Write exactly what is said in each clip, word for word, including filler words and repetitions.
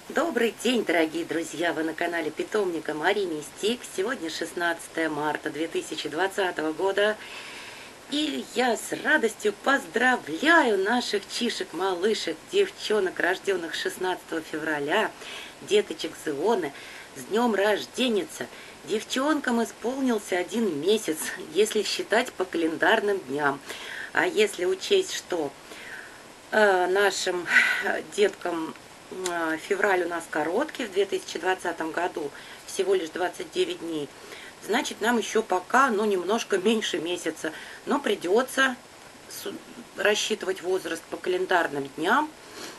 Добрый день, дорогие друзья! Вы на канале питомника Мари Мистик. Сегодня шестнадцатое марта две тысячи двадцатого года. И я с радостью поздравляю наших чишек, малышек, девчонок, рожденных шестнадцатого февраля, деточек Зионы, с днем рожденица. Девчонкам исполнился один месяц, если считать по календарным дням. А если учесть, что э, нашим деткам февраль у нас короткий, в две тысячи двадцатом году всего лишь двадцать девять дней, значит, нам еще пока, ну, немножко меньше месяца, но придется рассчитывать возраст по календарным дням.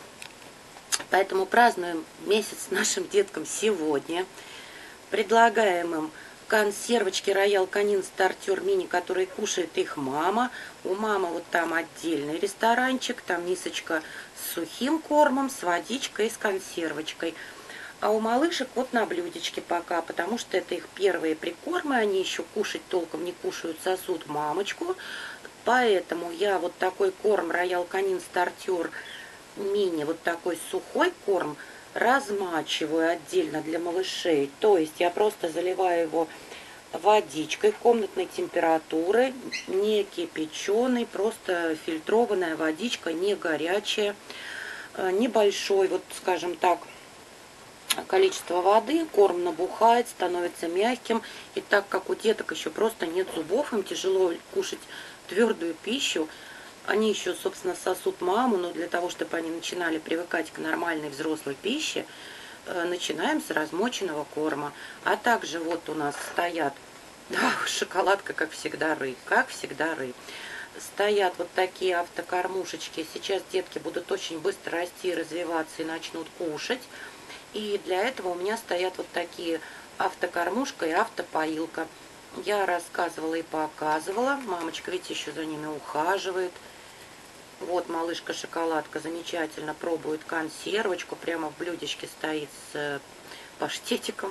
Поэтому празднуем месяц нашим деткам сегодня. Предлагаем им консервочки Роял Канин Стартер Мини, которые кушает их мама. У мамы вот там отдельный ресторанчик, там мисочка с сухим кормом, с водичкой и с консервочкой. А у малышек вот на блюдечке пока, потому что это их первые прикормы, они еще кушать толком не кушают, сосут мамочку. Поэтому я вот такой корм Роял Канин Стартер Мини, вот такой сухой корм, размачиваю отдельно для малышей. То есть я просто заливаю его водичкой комнатной температуры, не кипяченой, просто фильтрованная водичка, не горячая. Небольшой, вот скажем так, количество воды, корм набухает, становится мягким. И так как у деток еще просто нет зубов, им тяжело кушать твердую пищу, они еще, собственно, сосут маму, но для того, чтобы они начинали привыкать к нормальной взрослой пище, начинаем с размоченного корма. А также вот у нас стоят, да, шоколадка, как всегда, ры, как всегда, ры. Стоят вот такие автокормушечки. Сейчас детки будут очень быстро расти, развиваться и начнут кушать. И для этого у меня стоят вот такие автокормушка и автопоилка. Я рассказывала и показывала. Мамочка, видите, еще за ними ухаживает. Вот малышка шоколадка замечательно пробует консервочку. Прямо в блюдечке стоит с паштетиком.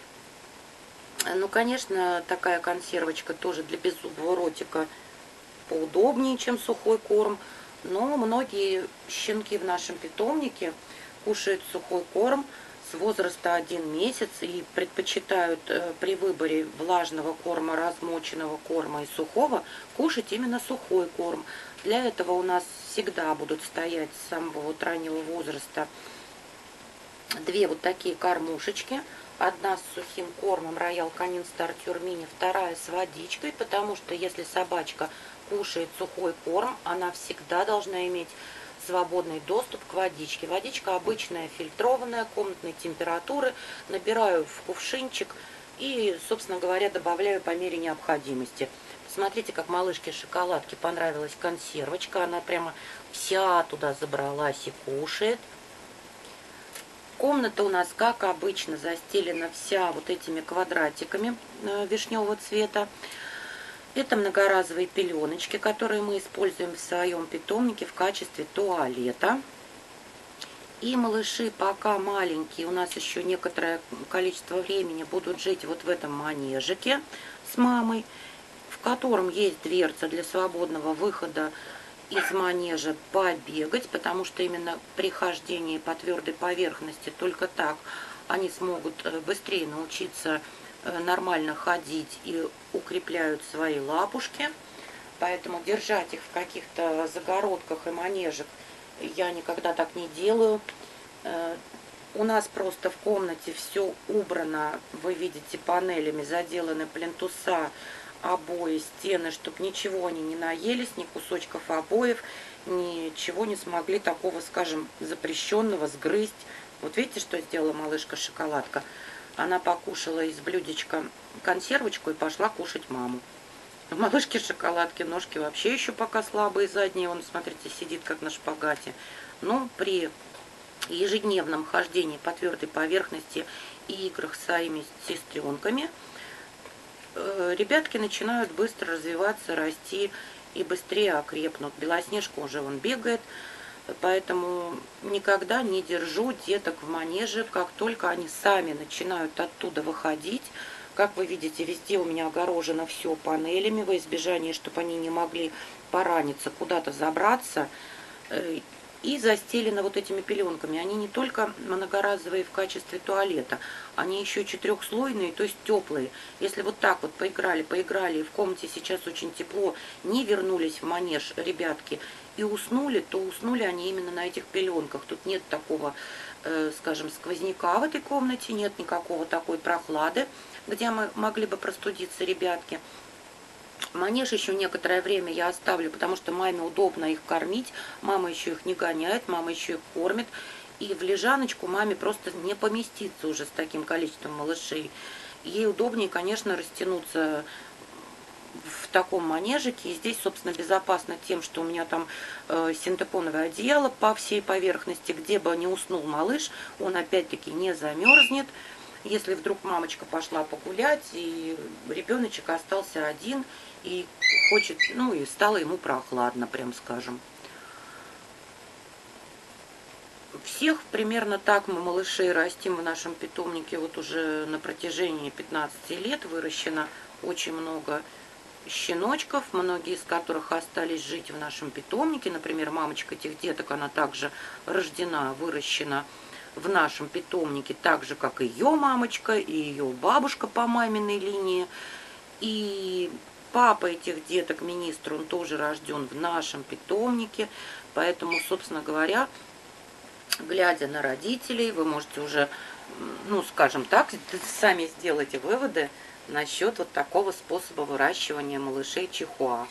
Ну, конечно, такая консервочка тоже для беззубого ротика поудобнее, чем сухой корм. Но многие щенки в нашем питомнике кушают сухой корм с возраста один месяц и предпочитают при выборе влажного корма, размоченного корма и сухого кушать именно сухой корм. Для этого у нас всегда будут стоять с самого вот раннего возраста две вот такие кормушечки. Одна с сухим кормом Роял Канин Стартер Мини, вторая с водичкой, потому что если собачка кушает сухой корм, она всегда должна иметь свободный доступ к водичке. Водичка обычная, фильтрованная, комнатной температуры. Набираю в кувшинчик и, собственно говоря, добавляю по мере необходимости. Смотрите, как малышке шоколадке понравилась консервочка. Она прямо вся туда забралась и кушает. Комната у нас, как обычно, застелена вся вот этими квадратиками вишневого цвета. Это многоразовые пеленочки, которые мы используем в своем питомнике в качестве туалета. И малыши пока маленькие, у нас еще некоторое количество времени будут жить вот в этом манежике с мамой, в котором есть дверца для свободного выхода из манежа побегать, потому что именно при хождении по твердой поверхности только так они смогут быстрее научиться нормально ходить и укрепляют свои лапушки. Поэтому держать их в каких-то загородках и манежах я никогда так не делаю. У нас просто в комнате все убрано, вы видите, панелями заделаны плинтуса, обои, стены, чтобы ничего они не наелись, ни кусочков обоев, ничего не смогли такого, скажем, запрещенного сгрызть. Вот видите, что сделала малышка шоколадка? Она покушала из блюдечка консервочку и пошла кушать маму. У малышки шоколадки ножки вообще еще пока слабые задние. Он, смотрите, сидит как на шпагате. Но при ежедневном хождении по твердой поверхности и играх с своими сестренками ребятки начинают быстро развиваться, расти и быстрее окрепнут. Белоснежка уже вон бегает. Поэтому никогда не держу деток в манеже, как только они сами начинают оттуда выходить. Как вы видите, везде у меня огорожено все панелями, во избежание, чтобы они не могли пораниться, куда-то забраться. и застелены вот этими пеленками. Они не только многоразовые в качестве туалета, они еще четырехслойные, то есть теплые. Если вот так вот поиграли, поиграли, и в комнате сейчас очень тепло, не вернулись в манеж ребятки и уснули, то уснули они именно на этих пеленках. Тут нет такого, э, скажем, сквозняка в этой комнате, нет никакого такой прохлады, где мы могли бы простудиться ребятки. Манеж еще некоторое время я оставлю, потому что маме удобно их кормить. Мама еще их не гоняет, мама еще их кормит. И в лежаночку маме просто не поместиться уже с таким количеством малышей. Ей удобнее, конечно, растянуться в таком манежике. И здесь, собственно, безопасно тем, что у меня там э, синтепоновое одеяло по всей поверхности. Где бы не уснул малыш, он опять-таки не замерзнет. Если вдруг мамочка пошла погулять, и ребеночек остался один, и хочет, ну и стало ему прохладно, прям скажем. Всех примерно так мы малышей растим в нашем питомнике вот уже на протяжении пятнадцати лет. Выращено очень много щеночков, многие из которых остались жить в нашем питомнике. Например, мамочка этих деток, она также рождена, выращена в нашем питомнике, так же, как и ее мамочка, и ее бабушка по маминой линии. И папа этих деток, министр, он тоже рожден в нашем питомнике. Поэтому, собственно говоря, глядя на родителей, вы можете уже, ну, скажем так, сами сделайте выводы насчет вот такого способа выращивания малышей чихуа.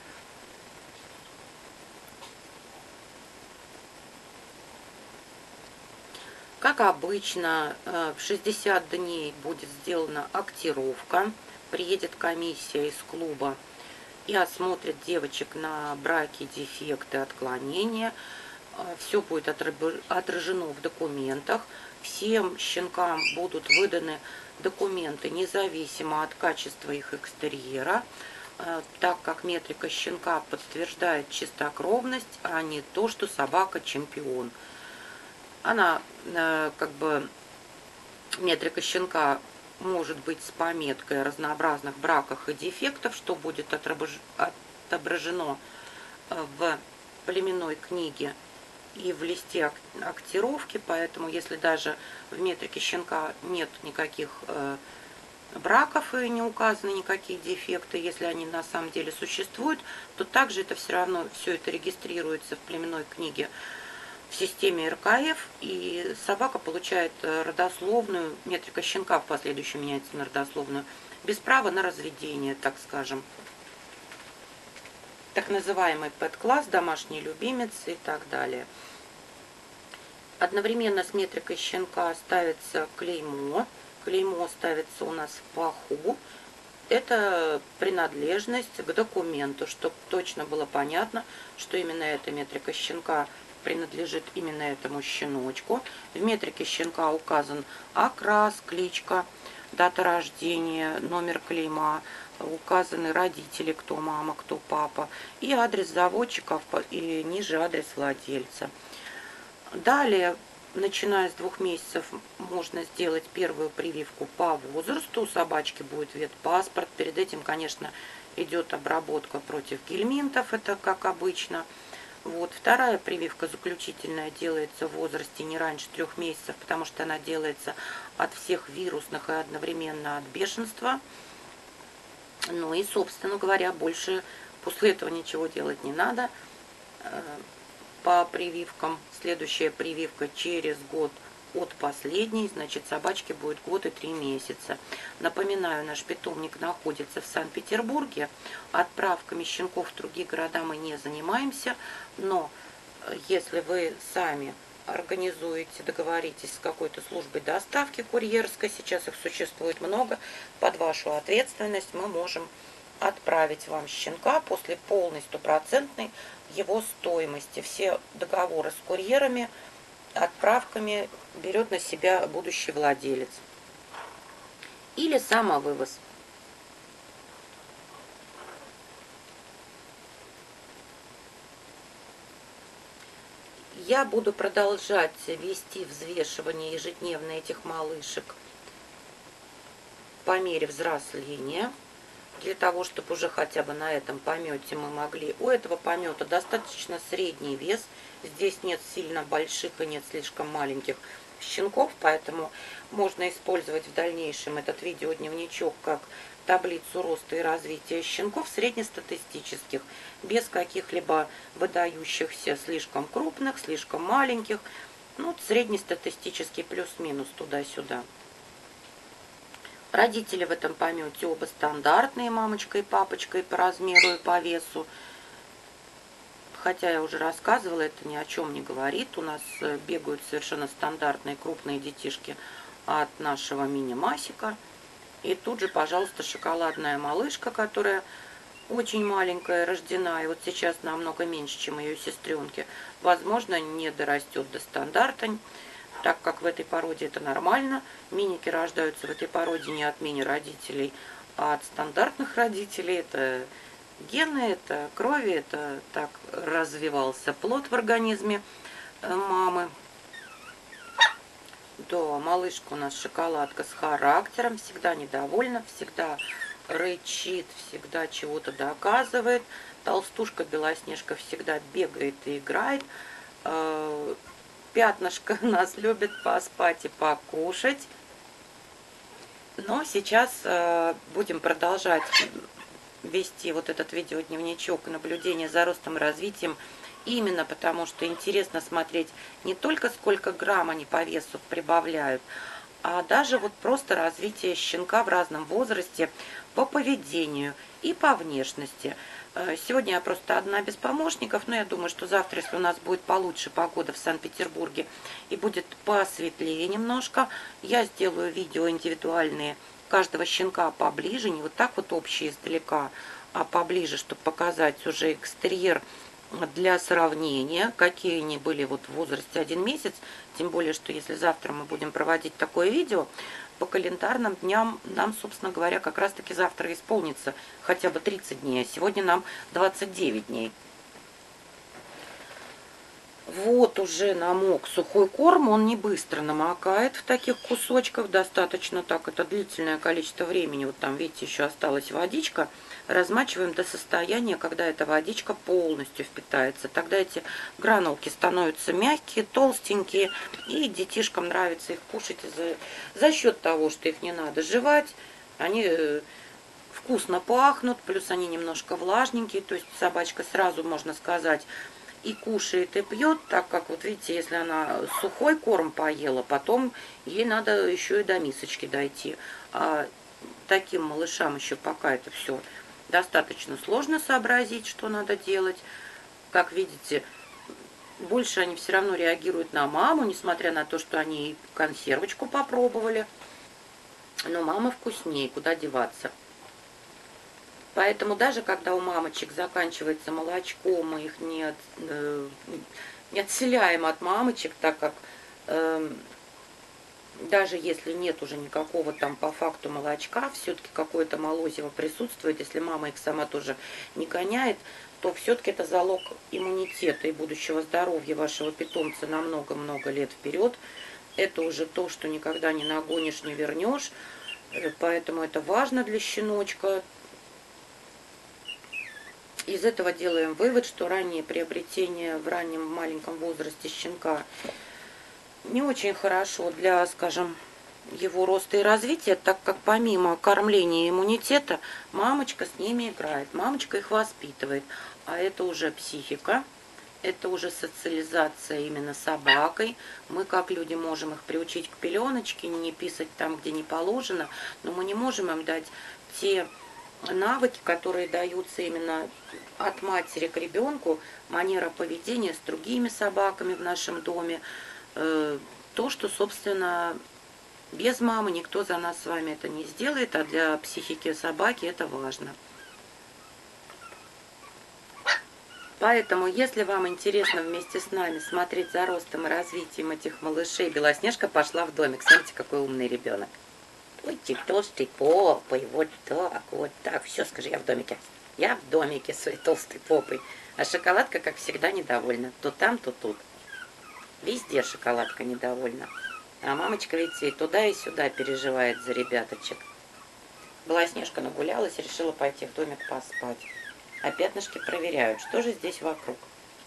Как обычно, в шестьдесят дней будет сделана актировка. Приедет комиссия из клуба и осмотрит девочек на браки, дефекты, отклонения. Все будет отражено в документах. Всем щенкам будут выданы документы независимо от качества их экстерьера, так как метрика щенка подтверждает чистокровность, а не то, что собака чемпион. Она, как бы, метрика щенка может быть с пометкой о разнообразных браках и дефектов, что будет отображено в племенной книге и в листе актировки. Поэтому, если даже в метрике щенка нет никаких браков и не указаны никакие дефекты, если они на самом деле существуют, то также это все равно, все это регистрируется в племенной книге в системе эр ка эф, и собака получает родословную, метрика щенка в последующем меняется на родословную, без права на разведение, так скажем. Так называемый пэт-класс, домашний любимец и так далее. Одновременно с метрикой щенка ставится клеймо. Клеймо ставится у нас в паху. Это принадлежность к документу, чтобы точно было понятно, что именно эта метрика щенка принадлежит именно этому щеночку. В метрике щенка указан окрас, кличка, дата рождения, номер клейма, указаны родители, кто мама, кто папа, и адрес заводчиков, и ниже адрес владельца. Далее, начиная с двух месяцев, можно сделать первую прививку по возрасту. У собачки будет ветпаспорт. Перед этим, конечно, идет обработка против гельминтов, это как обычно. Вот. Вторая прививка заключительная делается в возрасте не раньше трех месяцев, потому что она делается от всех вирусных и одновременно от бешенства. Ну и, собственно говоря, больше после этого ничего делать не надо. По прививкам следующая прививка через год от последней, значит, собачке будет год и три месяца. Напоминаю, наш питомник находится в Санкт-Петербурге. Отправками щенков в другие города мы не занимаемся, но если вы сами организуете, договоритесь с какой-то службой доставки курьерской, сейчас их существует много, под вашу ответственность мы можем отправить вам щенка после полной стопроцентной его стоимости. Все договоры с курьерами, отправками берет на себя будущий владелец. Или самовывоз. Я буду продолжать вести взвешивание ежедневно этих малышек по мере взросления. для того, чтобы уже хотя бы на этом помете мы могли. У этого помета достаточно средний вес. Здесь нет сильно больших и нет слишком маленьких щенков, поэтому можно использовать в дальнейшем этот видеодневничок как таблицу роста и развития щенков среднестатистических, без каких-либо выдающихся слишком крупных, слишком маленьких. Ну, среднестатистический плюс-минус туда-сюда. Родители в этом помете оба стандартные, мамочка и папочка, и по размеру, и по весу. Хотя я уже рассказывала, это ни о чем не говорит. У нас бегают совершенно стандартные крупные детишки от нашего мини-масика. И тут же, пожалуйста, шоколадная малышка, которая очень маленькая, рождена, и вот сейчас намного меньше, чем ее сестренки. Возможно, не дорастет до стандарта, так как в этой породе это нормально. Миники рождаются в этой породе не от мини-родителей, а от стандартных родителей. Это гены, это крови, это так развивался плод в организме мамы. Да, малышка у нас шоколадка с характером, всегда недовольна, всегда рычит, всегда чего-то доказывает. Толстушка Белоснежка всегда бегает и играет. Пятнышко нас любит поспать и покушать. Но сейчас будем продолжать вести вот этот видеодневничок наблюдения за ростом и развитием. Именно потому, что интересно смотреть не только сколько грамм они по весу прибавляют, а даже вот просто развитие щенка в разном возрасте по поведению и по внешности. Сегодня я просто одна без помощников, но я думаю, что завтра, если у нас будет получше погода в Санкт-Петербурге и будет посветлее немножко, я сделаю видео индивидуальные каждого щенка поближе, не вот так вот общие издалека, а поближе, чтобы показать уже экстерьер для сравнения, какие они были вот в возрасте один месяц. Тем более, что если завтра мы будем проводить такое видео, по календарным дням нам, собственно говоря, как раз-таки завтра исполнится хотя бы тридцать дней, а сегодня нам двадцать девять дней. Вот уже намок сухой корм, он не быстро намокает в таких кусочках, достаточно так, это длительное количество времени. Вот там, видите, еще осталась водичка. Размачиваем до состояния, когда эта водичка полностью впитается. Тогда эти гранулки становятся мягкие, толстенькие, и детишкам нравится их кушать за, за счет того, что их не надо жевать. Они вкусно пахнут, плюс они немножко влажненькие, то есть собачка сразу, можно сказать, и кушает, и пьет, так как, вот видите, если она сухой корм поела, потом ей надо еще и до мисочки дойти. А таким малышам еще пока это все достаточно сложно сообразить, что надо делать. Как видите, больше они все равно реагируют на маму, несмотря на то, что они консервочку попробовали. Но мама вкуснее, куда деваться. Поэтому даже когда у мамочек заканчивается молочко, мы их не, от, э, не отселяем от мамочек, так как э, даже если нет уже никакого там по факту молочка, все-таки какое-то молозиво присутствует, если мама их сама тоже не гоняет, то все-таки это залог иммунитета и будущего здоровья вашего питомца на много-много лет вперед. Это уже то, что никогда не нагонишь, не вернешь, поэтому это важно для щеночка. Из этого делаем вывод, что раннее приобретение в раннем маленьком возрасте щенка не очень хорошо для, скажем, его роста и развития, так как помимо кормления и иммунитета, мамочка с ними играет, мамочка их воспитывает. А это уже психика, это уже социализация именно собакой. Мы, как люди, можем их приучить к пеленочке, не писать там, где не положено, но мы не можем им дать те навыки, которые даются именно от матери к ребенку, манера поведения с другими собаками в нашем доме, то, что, собственно, без мамы никто за нас с вами это не сделает, а для психики собаки это важно. Поэтому, если вам интересно вместе с нами смотреть за ростом и развитием этих малышей, Белоснежка пошла в домик. Смотрите, какой умный ребенок. Ой, толстый попой, вот так, вот так. Все, скажи, я в домике. Я в домике своей толстой попой. А шоколадка, как всегда, недовольна. То там, то тут. Везде шоколадка недовольна. А мамочка, видите, и туда, и сюда переживает за ребяточек. Белоснежка нагулялась, решила пойти в домик поспать. А пятнышки проверяют, что же здесь вокруг.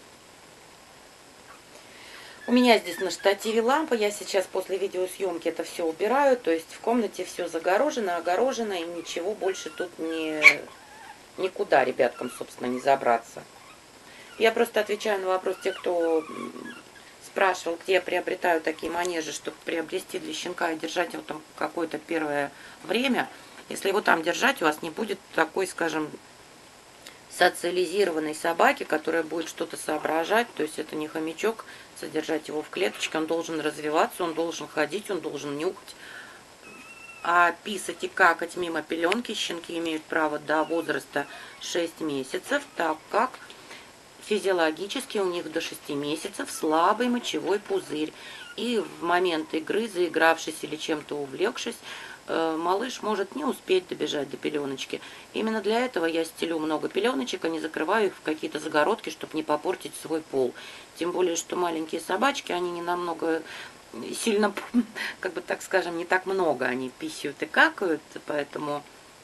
У меня здесь на штативе лампа, я сейчас после видеосъемки это все убираю, то есть в комнате все загорожено, огорожено, и ничего больше тут не, никуда ребяткам, собственно, не забраться. Я просто отвечаю на вопрос тех, кто спрашивал, где я приобретаю такие манежи, чтобы приобрести для щенка и держать его там какое-то первое время. Если его там держать, у вас не будет такой, скажем, социализированной собаки, которая будет что-то соображать, то есть это не хомячок, содержать его в клеточке, он должен развиваться, он должен ходить, он должен нюхать. А писать и какать мимо пеленки щенки имеют право до возраста шесть месяцев, так как физиологически у них до шести месяцев слабый мочевой пузырь. И в момент игры, заигравшись или чем-то увлекшись, малыш может не успеть добежать до пеленочки. Именно для этого я стелю много пеленочек, а не закрываю их в какие-то загородки, чтобы не попортить свой пол. Тем более, что маленькие собачки, они не намного сильно, как бы так скажем, не так много они писают и какают, поэтому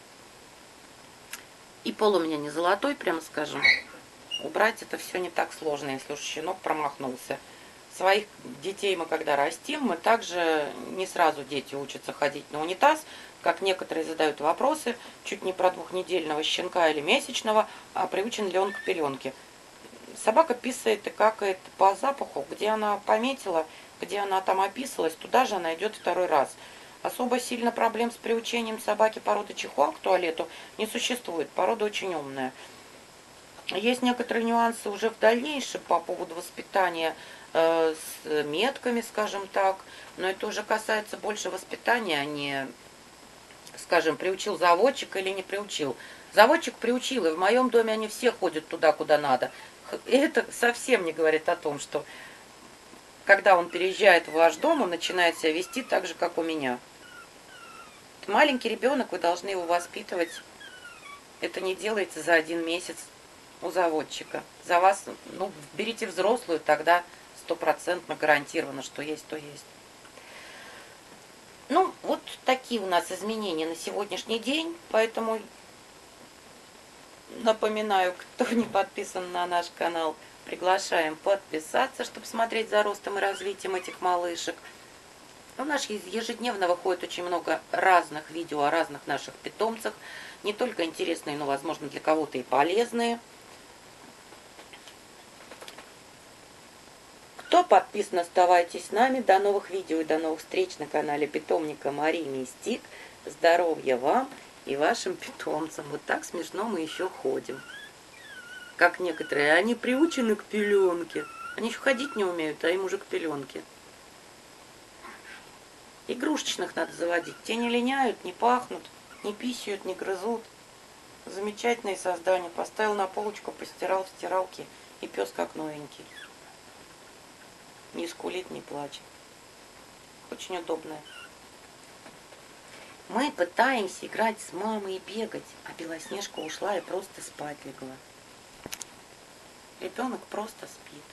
и пол у меня не золотой, прямо скажем. Убрать это все не так сложно, если уж щенок промахнулся. Своих детей мы когда растим, мы также не сразу дети учатся ходить на унитаз, как некоторые задают вопросы, чуть не про двухнедельного щенка или месячного, а приучен ли он к пеленке. Собака писает и какает по запаху, где она пометила, где она там описалась, туда же она идет второй раз. Особо сильно проблем с приучением собаки породы чихуа к туалету не существует, порода очень умная. Есть некоторые нюансы уже в дальнейшем по поводу воспитания э, с метками, скажем так, но это уже касается больше воспитания, а не, скажем, приучил заводчик или не приучил. Заводчик приучил, и в моем доме они все ходят туда, куда надо. И это совсем не говорит о том, что когда он переезжает в ваш дом, он начинает себя вести так же, как у меня. Это маленький ребенок, вы должны его воспитывать. Это не делается за один месяц у заводчика. За вас, ну, берите взрослую, тогда стопроцентно гарантировано, что есть, то есть. Ну, вот такие у нас изменения на сегодняшний день, поэтому напоминаю, кто не подписан на наш канал, приглашаем подписаться, чтобы смотреть за ростом и развитием этих малышек. У нас ежедневно выходит очень много разных видео о разных наших питомцах, не только интересные, но, возможно, для кого-то и полезные. Кто подписан, оставайтесь с нами. До новых видео и до новых встреч на канале питомника Марии Мистик. Здоровья вам и вашим питомцам. Вот так смешно мы еще ходим. Как некоторые, они приучены к пеленке. Они еще ходить не умеют, а им уже к пеленке. Игрушечных надо заводить. Те не линяют, не пахнут, не писают, не грызут. Замечательные создания. Поставил на полочку, постирал в стиралке, и пес как новенький. Не скулит, не плачет. Очень удобно. Мы пытаемся играть с мамой и бегать, а Белоснежка ушла и просто спать легла. Ребенок просто спит.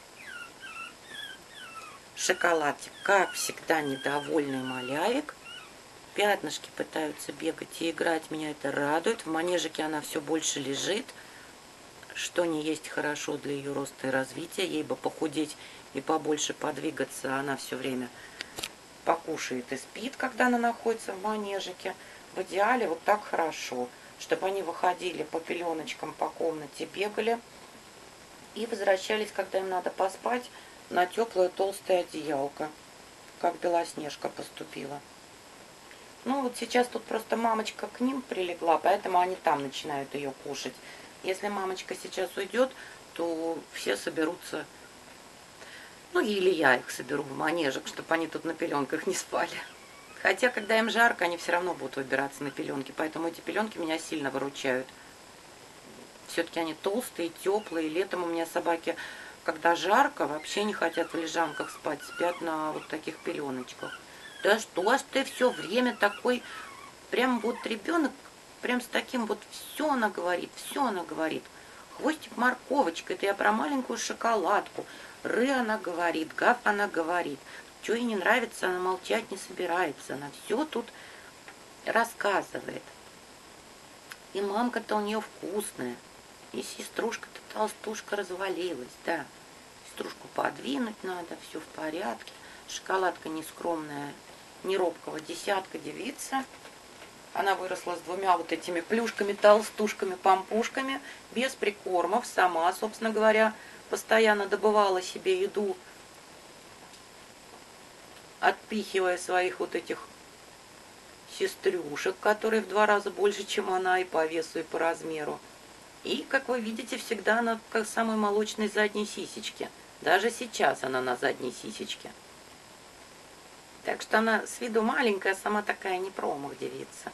Шоколадик, как всегда, недовольный малявик. Пятнышки пытаются бегать и играть. Меня это радует. В манежике она все больше лежит, что не есть хорошо для ее роста и развития. Ей бы похудеть и побольше подвигаться. Она все время покушает и спит, когда она находится в манежике. В идеале вот так хорошо, чтобы они выходили по пеленочкам по комнате, бегали и возвращались, когда им надо поспать, на теплое толстое одеялко, как Белоснежка поступила. Ну вот сейчас тут просто мамочка к ним прилегла, поэтому они там начинают ее кушать. Если мамочка сейчас уйдет, то все соберутся, ну или я их соберу в манежек, чтобы они тут на пеленках не спали. Хотя, когда им жарко, они все равно будут выбираться на пеленки, поэтому эти пеленки меня сильно выручают. Все-таки они толстые, теплые. Летом у меня собаки, когда жарко, вообще не хотят в лежанках спать, спят на вот таких пеленочках. Да что ж ты все время такой, прям вот ребенок, прям с таким вот все она говорит, все она говорит. Хвостик морковочка, это я про маленькую шоколадку. Ры она говорит, гав она говорит. Что ей не нравится, она молчать не собирается. Она все тут рассказывает. И мамка-то у нее вкусная. И сеструшка-то толстушка развалилась, да. Сеструшку подвинуть надо, все в порядке. Шоколадка нескромная, не робкого десятка девица. Она выросла с двумя вот этими плюшками, толстушками, пампушками, без прикормов, сама, собственно говоря, постоянно добывала себе еду, отпихивая своих вот этих сестрюшек, которые в два раза больше, чем она, и по весу, и по размеру. И, как вы видите, всегда она как самой молочной задней сисечки. Даже сейчас она на задней сисечке. Так что она с виду маленькая, сама такая не промах девица.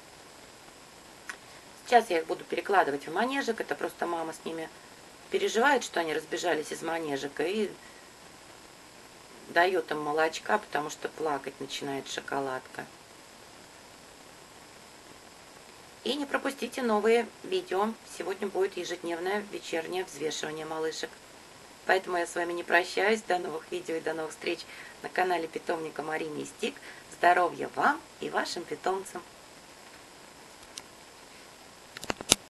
Сейчас я их буду перекладывать в манежек. Это просто мама с ними переживает, что они разбежались из манежика, и дает им молочка, потому что плакать начинает шоколадка. И не пропустите новые видео. Сегодня будет ежедневное вечернее взвешивание малышек. Поэтому я с вами не прощаюсь. До новых видео и до новых встреч на канале питомника Мари Мистик. Здоровья вам и вашим питомцам!